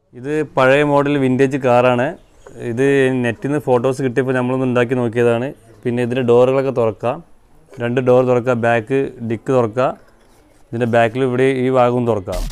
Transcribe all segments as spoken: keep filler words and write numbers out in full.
ഇത് പഴയ model vintage കാറാണ്. ഇത് നെറ്റിൽ നിന്ന് ഫോട്ടോസ് കിട്ടിയപ്പോൾ നമ്മളൊന്ന് ഉണ്ടാക്കി നോക്കിയതാണ്. പിന്നെ ഇതിൻ്റെ ഡോറുകളൊക്കെ തുറക്കാം. രണ്ട് ഡോർ തുറക്കാം. ബാക്ക് ഡിക്ക് തുറക്കാം. ഇതിൻ്റെ ബാക്കിൽ ഇവിടെ ഈ ഭാഗവും തുറക്കാം.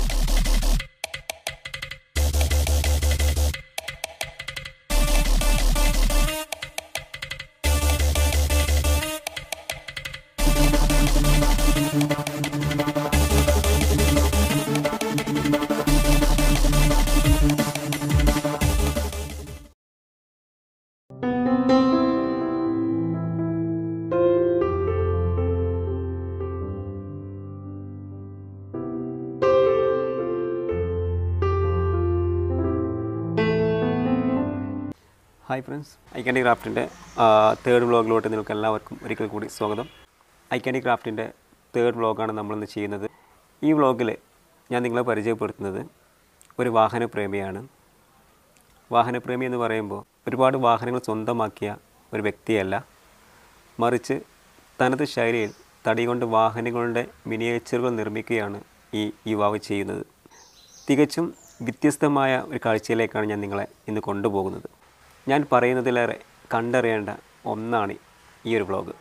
ഹായ് ഫ്രണ്ട്സ്, ഐ ക്യാൻഡി ക്രാഫ്റ്റിൻ്റെ തേർഡ് വ്ളോഗിലോട്ട് നിങ്ങൾക്ക് എല്ലാവർക്കും ഒരിക്കൽ കൂടി സ്വാഗതം. ഐ ക്യാൻഡി ക്രാഫ്റ്റിൻ്റെ തേർഡ് വ്ളോഗാണ് നമ്മളിന്ന് ചെയ്യുന്നത്. ഈ വ്ളോഗിൽ ഞാൻ നിങ്ങളെ പരിചയപ്പെടുത്തുന്നത് ഒരു വാഹനപ്രേമിയാണ്. വാഹനപ്രേമി എന്ന് പറയുമ്പോൾ ഒരുപാട് വാഹനങ്ങൾ സ്വന്തമാക്കിയ ഒരു വ്യക്തിയല്ല, മറിച്ച് തനത് ശൈലിയിൽ തടി കൊണ്ട് വാഹനങ്ങളുടെ മിനിയേച്ചറുകൾ നിർമ്മിക്കുകയാണ് ഈ യുവാവ് ചെയ്യുന്നത്. തികച്ചും വ്യത്യസ്തമായ ഒരു കാഴ്ചയിലേക്കാണ് ഞാൻ നിങ്ങളെ ഇന്ന് കൊണ്ടുപോകുന്നത്. ഞാൻ പറയുന്നതിലേറെ കണ്ടറിയേണ്ട ഒന്നാണ് ഈ ഒരു വ്ളോഗ്.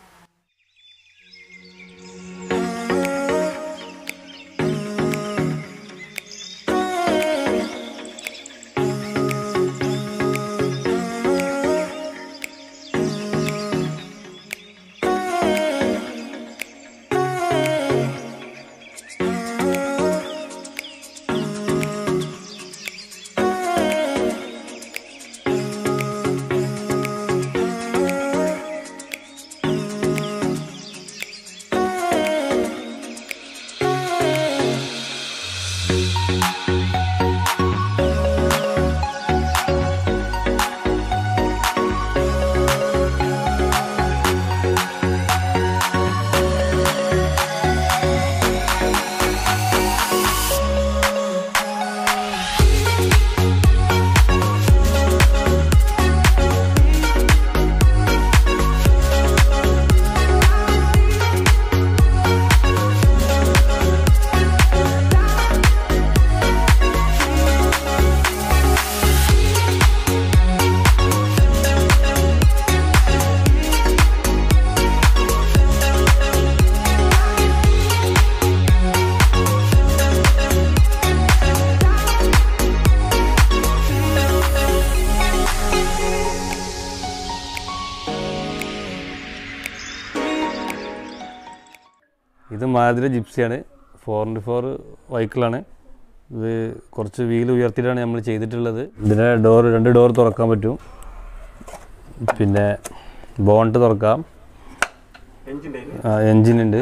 ഇത് മാതിരി ജിപ്സിയാണ്. ഫോർ ഇൻറ്റു ഫോർ വെഹിക്കിളാണ്. ഇത് കുറച്ച് വീൽ ഉയർത്തിയിട്ടാണ് നമ്മൾ ചെയ്തിട്ടുള്ളത്. ഇതിൻ്റെ ഡോർ രണ്ട് ഡോർ തുറക്കാൻ പറ്റും. പിന്നെ ബോണ്ട് തുറക്കാം. എൻജിനുണ്ട്.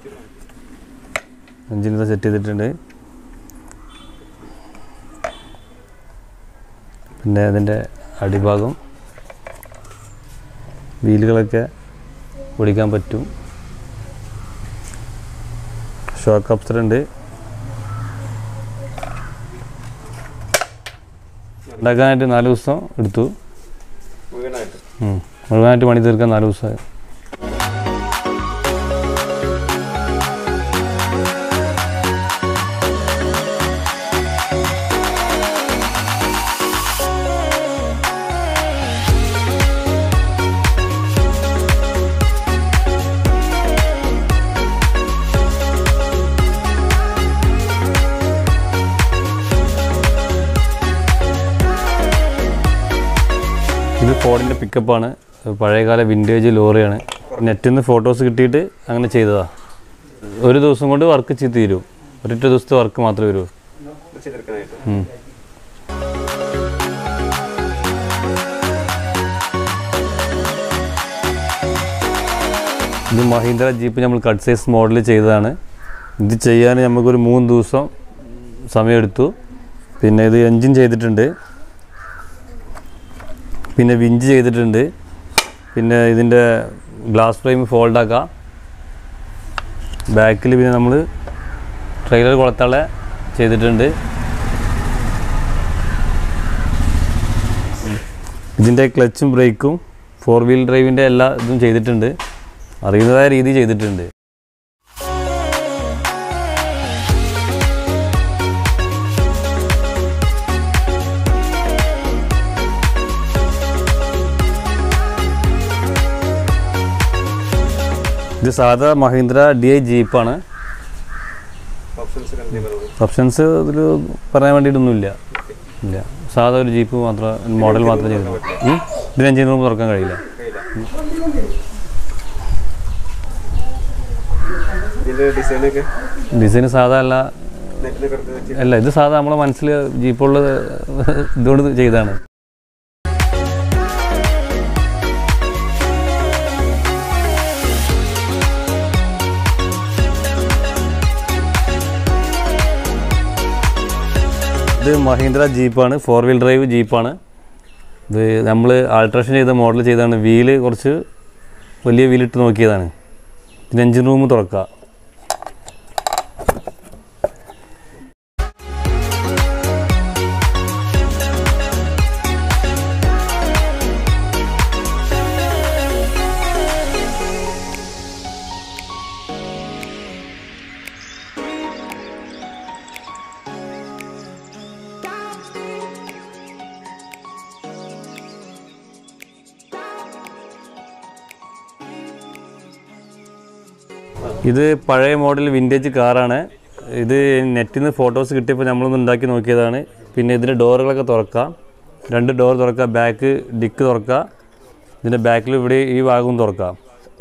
എൻജിൻ സെറ്റ് ചെയ്തിട്ടുണ്ട്. പിന്നെ അതിൻ്റെ അടിഭാഗം വീലുകളൊക്കെ ഓടിക്കാൻ പറ്റും. ഷോക്ക് അപ്സർ ഉണ്ട്. ഉണ്ടാക്കാനായിട്ട് നാല് ദിവസം എടുത്തു. മുഴുവനായിട്ട് പണി തീർക്കാൻ നാല് ദിവസമായി. ഇത് ഫോർഡിൻ്റെ പിക്കപ്പാണ്. പഴയകാല വിൻറ്റേജ് ലോറിയാണ്. നെറ്റിൽ നിന്ന് ഫോട്ടോസ് കിട്ടിയിട്ട് അങ്ങനെ ചെയ്തതാണ്. ഒരു ദിവസം കൊണ്ട് വർക്ക് ചെയ്ത് തീരും. ഒരൊറ്റ ദിവസത്തെ വർക്ക് മാത്രമേ വരൂ. ഇത് മഹീന്ദ്ര ജീപ്പ് നമ്മൾ കട്ട് സൈസ് മോഡൽ ചെയ്തതാണ്. ഇത് ചെയ്യാൻ നമുക്കൊരു മൂന്ന് ദിവസം സമയമെടുത്തു. പിന്നെ ഇത് എൻജിൻ ചെയ്തിട്ടുണ്ട്. പിന്നെ വിഞ്ച് ചെയ്തിട്ടുണ്ട്. പിന്നെ ഇതിൻ്റെ ഗ്ലാസ് ഫ്രെയിം ഫോൾഡാക്കാം. ബാക്കിൽ പിന്നെ നമ്മൾ ട്രെയിലർ കൊളത്താളെ ചെയ്തിട്ടുണ്ട്. ഇതിൻ്റെ ക്ലച്ചും ബ്രേക്കും ഫോർ വീൽ ഡ്രൈവിൻ്റെ എല്ലാ ഇതും ചെയ്തിട്ടുണ്ട്. അറിയുന്നതായ രീതി ചെയ്തിട്ടുണ്ട്. ഇത് സാധാ മഹീന്ദ്ര ഡി ഐ ജീപ്പാണ്. ഓപ്ഷൻസ് ഇതിൽ പറയാൻ വേണ്ടിയിട്ടൊന്നുമില്ല. ഇല്ല, സാധാ ഒരു ജീപ്പ് മാത്രം, മോഡൽ മാത്രമേ ചെയ്തിട്ടുള്ളൂ. ഇതിന് എഞ്ചിൻ റൂം തുറക്കാൻ കഴിയില്ല. ഡിസൈൻ സാധാ അല്ല അല്ല ഇത് സാധാ നമ്മളെ മനസ്സിൽ ജീപ്പുള്ള ഇതുകൊണ്ട് ചെയ്താണ്. ഇത് മഹീന്ദ്ര ജീപ്പാണ്, ഫോർ വീൽ ഡ്രൈവ് ജീപ്പാണ്. ഇത് നമ്മൾ ആൾട്രേഷൻ ചെയ്ത മോഡൽ ചെയ്താണ്. വീല് കുറച്ച് വലിയ വീലിട്ട് നോക്കിയതാണ്. പിന്നെ എഞ്ചിൻ റൂം തുറക്കുക. ഇത് പഴയ മോഡൽ വിൻറ്റേജ് കാറാണ്. ഇത് നെറ്റിൽ നിന്ന് ഫോട്ടോസ് കിട്ടിയപ്പോൾ നമ്മളൊന്ന് ഉണ്ടാക്കി നോക്കിയതാണ്. പിന്നെ ഇതിൻ്റെ ഡോറുകളൊക്കെ തുറക്കാം. രണ്ട് ഡോർ തുറക്കുക, ബാക്ക് ഡിക്ക് തുറക്കുക. ഇതിൻ്റെ ബാക്കിൽ ഇവിടെ ഈ ഭാഗവും തുറക്കാം.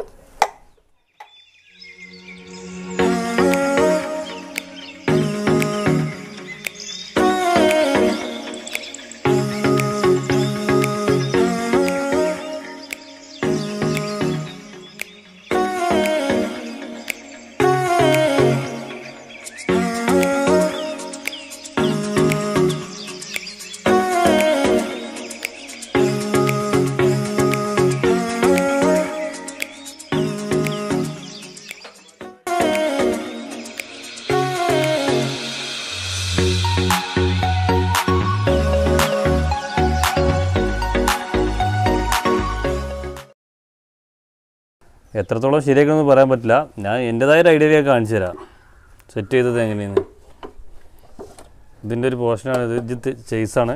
എത്രത്തോളം ശരിയാക്കണമെന്ന് പറയാൻ പറ്റില്ല. ഞാൻ എൻ്റെതായ ഒരു ഐഡിയയിലേക്ക് കാണിച്ചു തരാം സെറ്റ് ചെയ്തത് എങ്ങനെയാണ്. ഇതിൻ്റെ ഒരു പോർഷനാണ് ഇത്. ഇത് ചെയ്സാണ്.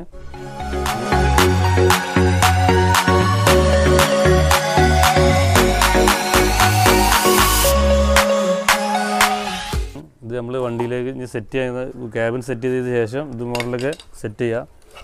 ഇത് നമ്മൾ വണ്ടിയിലേക്ക് ഇനി സെറ്റ് ചെയ്യുന്ന ക്യാബിൻ സെറ്റ് ചെയ്തതിന് ശേഷം ഇത് മോഡലൊക്കെ സെറ്റ് ചെയ്യുക.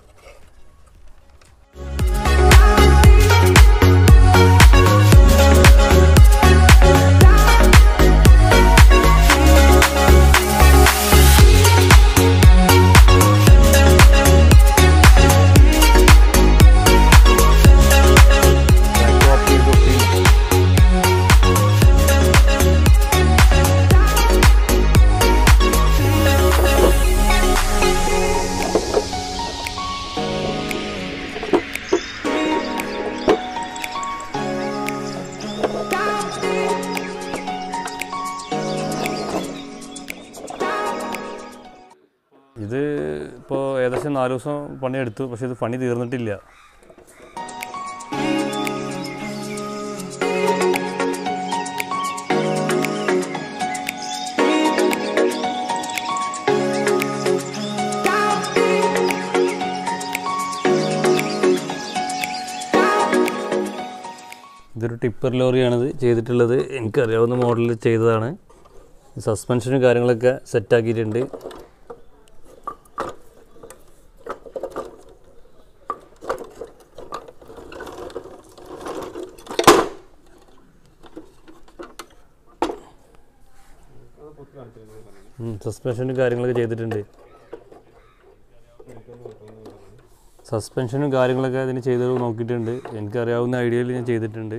ഇത് ഇപ്പോൾ ഏകദേശം നാല് ദിവസം പണിയെടുത്തു. പക്ഷേ ഇത് പണി തീർന്നിട്ടില്ല. ഇതൊരു ടിപ്പർ ലോറിയാണിത് ചെയ്തിട്ടുള്ളത്. എനിക്കറിയാവുന്ന മോഡലിൽ ചെയ്തതാണ്. സസ്പെൻഷനും കാര്യങ്ങളൊക്കെ സെറ്റാക്കിയിട്ടുണ്ട്. സസ്പെൻഷനും കാര്യങ്ങളൊക്കെ ചെയ്തിട്ടുണ്ട്. സസ്പെൻഷനും കാര്യങ്ങളൊക്കെ അതിന് ചെയ്തത് നോക്കിയിട്ടുണ്ട്. എനിക്കറിയാവുന്ന ഐഡിയയിൽ ഞാൻ ചെയ്തിട്ടുണ്ട്.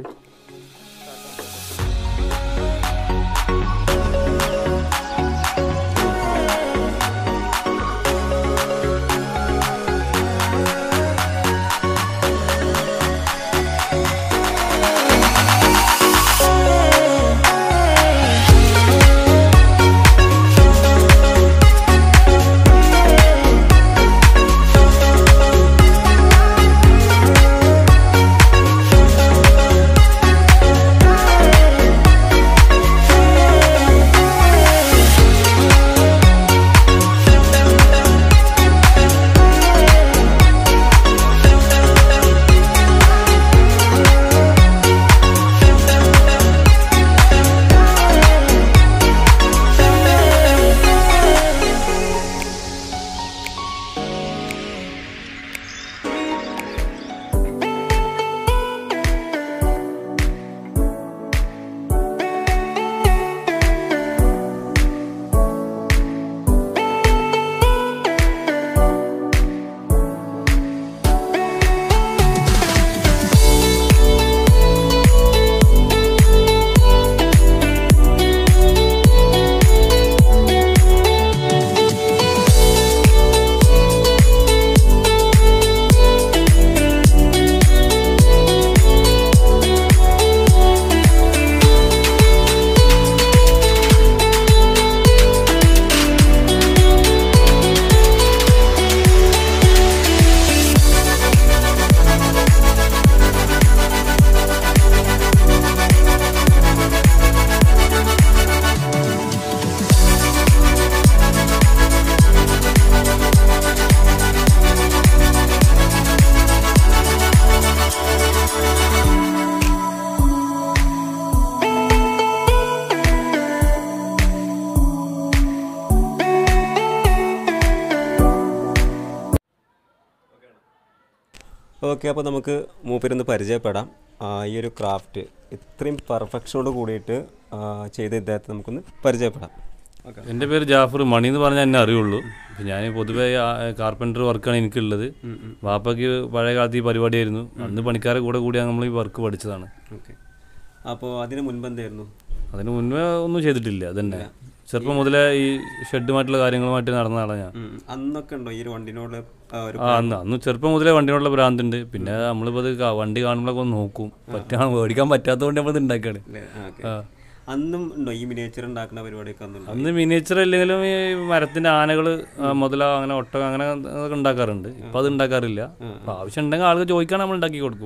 ഓക്കെ, അപ്പോൾ നമുക്ക് മൂപ്പരൊന്ന് പരിചയപ്പെടാം. ഈ ഒരു ക്രാഫ്റ്റ് ഇത്രയും പെർഫെക്ഷനോട് കൂടിയിട്ട് ചെയ്ത ഇദ്ദേഹത്തെ നമുക്കൊന്ന് പരിചയപ്പെടാം. എൻ്റെ പേര് ജാഫർ. മണി എന്ന് പറഞ്ഞാൽ എന്നെ അറിയുള്ളൂ. ഞാൻ പൊതുവേ കാർപ്പൻറ്റർ വർക്കാണ് എനിക്കുള്ളത്. വാപ്പയ്ക്ക് പഴയ കാലത്ത് ഈ പരിപാടിയായിരുന്നു. അന്ന് പണിക്കാരെ കൂടെ കൂടിയാണ് നമ്മൾ ഈ വർക്ക് പഠിച്ചതാണ്. ഓക്കെ, അപ്പോൾ അതിന് മുൻപ് എന്തായിരുന്നു? അതിന് മുൻപേ ഒന്നും ചെയ്തിട്ടില്ല. അതന്നെ ചെറുപ്പം മുതലേ ഈ ഷെഡുമായിട്ടുള്ള കാര്യങ്ങളുമായിട്ട് നടന്നതാണ് ഞാൻ. അന്നൊക്കെ ഉണ്ടോ ഈ ഒരു വണ്ടിനോട്? ആ അന്ന് അന്ന് ചെറുപ്പം മുതലേ വണ്ടിനോടുള്ള ഭ്രാന്തുണ്ട്. പിന്നെ നമ്മളിപ്പോൾ അത് വണ്ടി കാണുമ്പോഴൊക്കെ ഒന്ന് നോക്കും. പറ്റാൻ മേടിക്കാൻ പറ്റാത്തതുകൊണ്ട് നമ്മളിത് ഉണ്ടാക്കുകയാണ്. അന്നും ഉണ്ടോ ഈ മിനിയേച്ചർ ഉണ്ടാക്കുന്ന പരിപാടിയൊക്കെ? അന്ന് മിനിയേച്ചർ ഇല്ലെങ്കിലും ഈ മരത്തിന്റെ ആനകൾ മുതല അങ്ങനെ ഒട്ടകം അങ്ങനെ ഉണ്ടാക്കാറുണ്ട്. ഇപ്പം അത് ഉണ്ടാക്കാറില്ല. ആവശ്യം ഉണ്ടെങ്കിൽ ആൾക്ക് ചോദിക്കാൻ നമ്മൾ ഉണ്ടാക്കി കൊടുക്കും.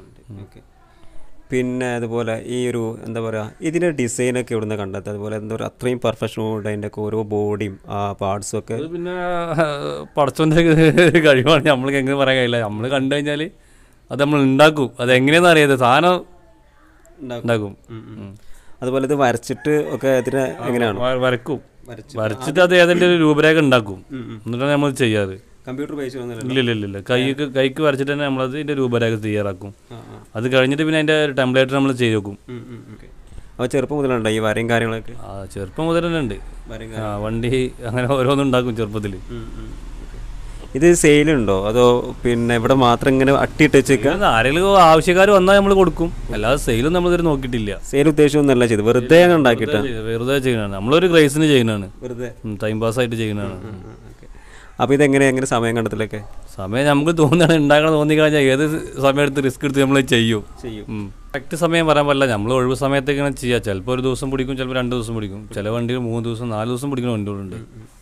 പിന്നെ അതുപോലെ ഈ ഒരു എന്താ പറയുക, ഇതിൻ്റെ ഡിസൈനൊക്കെ ഇവിടുന്ന് കണ്ടെത്തുക, അതുപോലെ എന്താ പറയുക അത്രയും പെർഫെക്ഷനോട് അതിൻ്റെ ഒക്കെ ഓരോ ബോഡിയും ആ പാർട്സും ഒക്കെ പിന്നെ പടച്ചോൻ്റെ കഴിവാണ്. നമ്മൾക്ക് എങ്ങനെ പറയാൻ കഴിയില്ല. നമ്മൾ കണ്ടു കഴിഞ്ഞാൽ അത് നമ്മൾ ഉണ്ടാക്കും. അതെങ്ങനെയാണെന്ന് അറിയാതെ സാധനം ഉണ്ടാക്കും. അതുപോലെ ഇത് വരച്ചിട്ട് ഒക്കെ ഇതിന് എങ്ങനെയാണ് വരക്കും. വരച്ചിട്ട് അത് ഏതെങ്കിലും ഒരു രൂപരേഖ ഉണ്ടാക്കും. എന്നിട്ടാണ് നമ്മൾ ചെയ്യാറ്. കമ്പ്യൂട്ടർ ബേസ് ഇല്ല ഇല്ല ഇല്ല കൈക്ക് കൈക്ക് വരച്ചിട്ട് തന്നെ നമ്മളത് ഇതിൻ്റെ രൂപരേഖ തയ്യാറാക്കും. അത് കഴിഞ്ഞിട്ട് പിന്നെ അതിൻ്റെ ടെംപ്ലേറ്റ് നമ്മൾ ചെയ്ത് വെക്കും. അപ്പോൾ ചെറുപ്പം മുതലുണ്ടോ ഈ വരയും കാര്യങ്ങളൊക്കെ? ആ ചെറുപ്പം മുതൽ തന്നെ ഉണ്ട്. ആ വണ്ടി അങ്ങനെ ഓരോന്നും ഉണ്ടാക്കും ചെറുപ്പത്തിൽ. ഇത് സെയിലുണ്ടോ അതോ പിന്നെ ഇവിടെ മാത്രം ഇങ്ങനെ അട്ടിയിട്ട് വെച്ചേക്കാം? ആരെങ്കിലും ആവശ്യക്കാർ വന്നാൽ നമ്മൾ കൊടുക്കും. അല്ലാതെ സെയിലും നമ്മൾ ഇതുവരെ നോക്കിയിട്ടില്ല. സെയിൽ ഉദ്ദേശമൊന്നുമല്ല ചെയ്ത് വെറുതെ ഉണ്ടാക്കിയിട്ട് വെറുതെ ചെയ്യുന്നതാണ്. നമ്മളൊരു ക്രൈസിന് ചെയ്യുന്നതാണ്. വെറുതെ ടൈം പാസ് ആയിട്ട് ചെയ്യുന്നതാണ്. അപ്പോൾ ഇതെങ്ങനെ എങ്ങനെ സമയം കണ്ടെത്തലൊക്കെ? സമയം നമുക്ക് തോന്നുകയാണ് ഉണ്ടാക്കണം തോന്നിക്കഴിഞ്ഞാൽ ഏത് സമയത്ത് റിസ്ക് എടുത്ത് നമ്മൾ ചെയ്യും ചെയ്യും കറക്റ്റ് സമയം പറയാൻ പറ്റില്ല. നമ്മൾ ഒഴിവ് സമയത്തേക്കാണ് ചെയ്യുക. ചിലപ്പോൾ ഒരു ദിവസം പിടിക്കും, ചിലപ്പോൾ രണ്ട് ദിവസം പിടിക്കും. ചില വണ്ടികൾ മൂന്ന് ദിവസം നാല് ദിവസം പിടിക്കുന്ന വണ്ടികളുണ്ട്.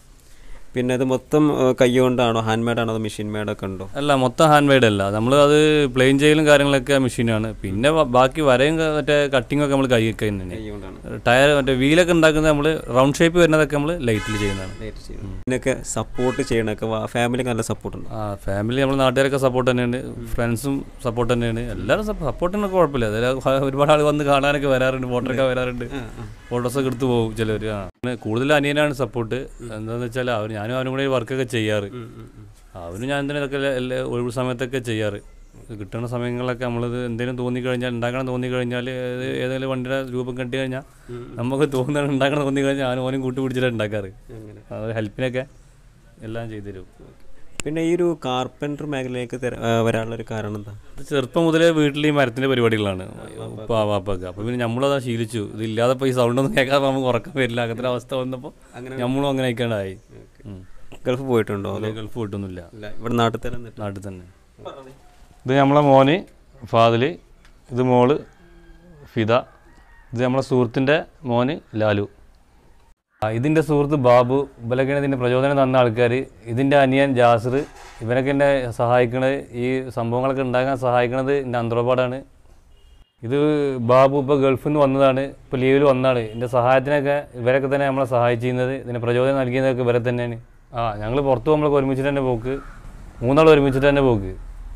പിന്നെ അത് മൊത്തം കൈ കൊണ്ടാണോ ഹാൻഡ് മെയ്ഡ് ആണോ അതോ മെഷീൻ മെയ്ഡൊക്കെ ഉണ്ടോ? അല്ല, മൊത്തം ഹാൻഡ് മെയ്ഡ് അല്ല. നമ്മൾ അത് പ്ലെയിൻ ചെയ്യലും കാര്യങ്ങളൊക്കെ മെഷീനാണ്. പിന്നെ ബാക്കി വരയും മറ്റേ കട്ടിങ്ങൊക്കെ നമ്മൾ കൈയൊക്കെ തന്നെയാണ്. ടയർ മറ്റേ വീലൊക്കെ ഉണ്ടാക്കുന്നത് നമ്മൾ റൗണ്ട് ഷേപ്പ് വരുന്നതൊക്കെ നമ്മൾ ലൈറ്റിൽ ചെയ്യുന്നതാണ്. ഇതിനൊക്കെ സപ്പോർട്ട് ചെയ്യണൊക്കെ ഫാമിലിക്ക് നല്ല സപ്പോർട്ടുണ്ട്. ആ ഫാമിലി നമ്മൾ നാട്ടുകാരൊക്കെ സപ്പോർട്ട് തന്നെയാണ്. ഫ്രണ്ട്സും സപ്പോർട്ട് തന്നെയാണ്. എല്ലാവരും സപ്പോർട്ടിനൊക്കെ കുഴപ്പമില്ല. അതിൽ ഒരുപാട് ആൾ വന്ന് കാണാനൊക്കെ വരാറുണ്ട്. ഫോട്ടോയൊക്കെ വരാറുണ്ട്. ഫോട്ടോസൊക്കെ എടുത്ത് പോകും ചിലവർ. ആ കൂടുതൽ അനിയനാണ് സപ്പോർട്ട്. എന്താണെന്ന് വെച്ചാൽ അവർ ഞാനും അവനും കൂടെ വർക്കൊക്കെ ചെയ്യാറ്. അവനും ഞാൻ തന്നെ ഇതൊക്കെ എല്ലാ ഒഴിവ് സമയത്തൊക്കെ ചെയ്യാറ്. കിട്ടുന്ന സമയങ്ങളിലൊക്കെ നമ്മളിത് എന്തെങ്കിലും തോന്നിക്കഴിഞ്ഞാൽ ഉണ്ടാക്കണം തോന്നിക്കഴിഞ്ഞാൽ ഏതെങ്കിലും വണ്ടിയുടെ രൂപം കണ്ടു കഴിഞ്ഞാൽ നമുക്ക് തോന്നുന്നത് ഉണ്ടാക്കണം തോന്നിക്കഴിഞ്ഞാൽ ഞാനും ഓനും കൂട്ടി പിടിച്ചിട്ടാണ് ഉണ്ടാക്കാറ്. അത് ഹെൽപ്പിനൊക്കെ എല്ലാം ചെയ്തു തരും. പിന്നെ ഈ ഒരു കാർപ്പൻറ്റർ മേഖലയിലേക്ക് വരാനുള്ളൊരു കാരണം എന്താ? ചെറുപ്പം മുതലേ വീട്ടിൽ ഈ മരത്തിൻ്റെ പരിപാടികളാണ് ഉപ്പാ വാപ്പൊക്കെ. അപ്പോൾ പിന്നെ നമ്മളത് ശീലിച്ചു. ഇതില്ലാതെ ഇപ്പോൾ ഈ സൗണ്ടൊന്നും കേൾക്കാതെ നമുക്ക് ഉറക്കം വരില്ല. അങ്ങനത്തെ അവസ്ഥ വന്നപ്പോൾ നമ്മളും അങ്ങനെ ആയിക്കാണ്ടായി. ഗൾഫ് പോയിട്ടുണ്ടോ? ഗൾഫ് പോയിട്ടൊന്നുമില്ല. ഇവിടെ നാട്ടിൽ തന്നെ? നാട്ടിൽ തന്നെ. ഇത് നമ്മളെ മോന് ഫാദിൽ, ഇത് മോള് ഫിദ, ഇത് നമ്മളെ സുഹൃത്തിൻ്റെ മോന് ലാലു, ഇതിൻ്റെ സുഹൃത്ത് ബാബു. ഇവരൊക്കെയാണ് ഇതിൻ്റെ പ്രചോദനം തന്ന ആൾക്കാർ. ഇതിൻ്റെ അനിയൻ ജാസിർ. ഇവരൊക്കെ എന്നെ സഹായിക്കണത്, ഈ സംഭവങ്ങളൊക്കെ ഉണ്ടാക്കാൻ സഹായിക്കണത് എൻ്റെ അന്ത്രോപാടാണ്. ഇത് ബാബു ഇപ്പോൾ ഗൾഫിൽ നിന്ന് വന്നതാണ്. ഇപ്പോൾ ലീവിൽ വന്നതാണ്. ഇതിൻ്റെ സഹായത്തിനൊക്കെ ഇവരൊക്കെ തന്നെ നമ്മളെ സഹായിച്ചിരുന്നത്. ഇതിന് പ്രചോദനം നൽകിയതൊക്കെ ഇവരെ തന്നെയാണ്. ആ ഞങ്ങൾ പുറത്ത് പോകുമ്പോഴൊക്കെ ഒരുമിച്ചിട്ട് തന്നെ പോക്ക്. മൂന്നാൾ ഒരുമിച്ചിട്ട് തന്നെ പോക്ക്.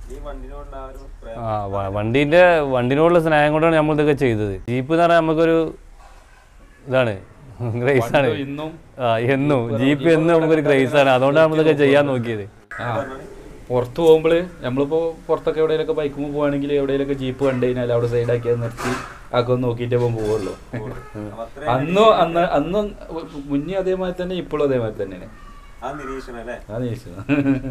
ആ വണ്ടീൻ്റെ വണ്ടിനോടുള്ള സ്നേഹം കൊണ്ടാണ് നമ്മൾ ഇതൊക്കെ ചെയ്തത്. ജീപ്പ് എന്ന് പറഞ്ഞാൽ നമുക്കൊരു ഇതാണ്, ക്രൈസാണ്. ആ എന്നും ജീപ്പ് എന്നും നമുക്കൊരു ക്രൈസാണ്. അതുകൊണ്ടാണ് നമ്മളിതൊക്കെ ചെയ്യാൻ നോക്കിയത്. ആ പുറത്ത് പോകുമ്പോൾ നമ്മളിപ്പോൾ പുറത്തൊക്കെ എവിടെയെങ്കിലൊക്കെ ബൈക്കുമ്പോൾ പോകുകയാണെങ്കിൽ എവിടെയെങ്കിലൊക്കെ ജീപ്പ് കണ്ടു കഴിഞ്ഞാൽ അവിടെ സൈഡാക്കി അത് നിർത്തി ആക്കെ ഒന്ന് നോക്കിയിട്ടേ പോകും പോവുള്ളൂ. അന്നും അന്ന് അന്നും മുന്നേ അതേമാതിരി തന്നെ ഇപ്പോഴും അതേമാതിരി തന്നെയാണ്. ആ നിരീക്ഷണം.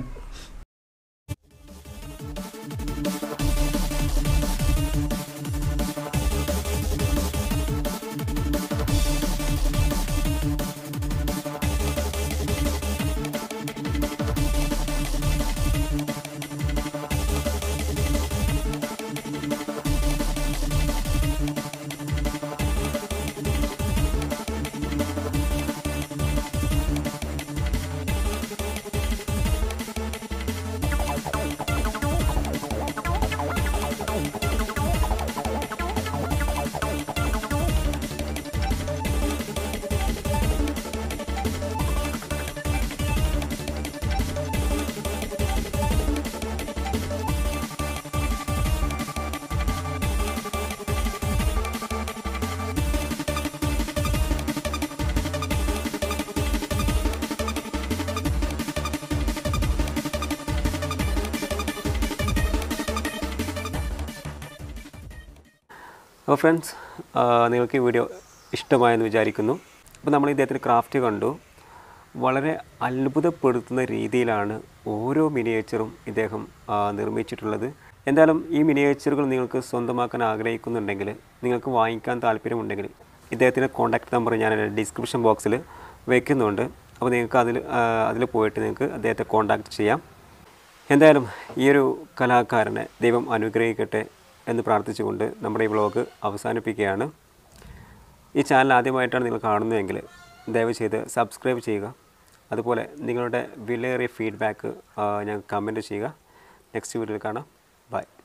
അപ്പോൾ ഫ്രണ്ട്സ്, നിങ്ങൾക്ക് ഈ വീഡിയോ ഇഷ്ടമായെന്ന് വിചാരിക്കുന്നു. അപ്പോൾ നമ്മൾ ഇദ്ദേഹത്തിൻ്റെ ക്രാഫ്റ്റ് കണ്ടു. വളരെ അത്ഭുതപ്പെടുത്തുന്ന രീതിയിലാണ് ഓരോ മിനിയേച്ചറും ഇദ്ദേഹം നിർമ്മിച്ചിട്ടുള്ളത്. എന്തായാലും ഈ മിനിയേച്ചറുകൾ നിങ്ങൾക്ക് സ്വന്തമാക്കാൻ ആഗ്രഹിക്കുന്നുണ്ടെങ്കിൽ, നിങ്ങൾക്ക് വാങ്ങിക്കാൻ താല്പര്യമുണ്ടെങ്കിൽ ഇദ്ദേഹത്തിൻ്റെ കോൺടാക്റ്റ് നമ്പർ ഞാൻ ഡിസ്ക്രിപ്ഷൻ ബോക്സിൽ വയ്ക്കുന്നുണ്ട്. അപ്പോൾ നിങ്ങൾക്ക് അതിൽ അതിൽ പോയിട്ട് നിങ്ങൾക്ക് അദ്ദേഹത്തെ കോൺടാക്റ്റ് ചെയ്യാം. എന്തായാലും ഈ ഒരു കലാകാരനെ ദൈവം അനുഗ്രഹിക്കട്ടെ എന്ന് പ്രാർത്ഥിച്ചുകൊണ്ട് നമ്മുടെ ഈ വ്ളോഗ് അവസാനിപ്പിക്കുകയാണ്. ഈ ചാനൽ ആദ്യമായിട്ടാണ് നിങ്ങൾ കാണുന്നതെങ്കിൽ ദയവ് ചെയ്ത് സബ്സ്ക്രൈബ് ചെയ്യുക. അതുപോലെ നിങ്ങളുടെ വിലയേറിയ ഫീഡ്ബാക്ക് ഞങ്ങൾക്ക് കമൻറ്റ് ചെയ്യുക. നെക്സ്റ്റ് വീഡിയോയിൽ കാണാം. ബൈ.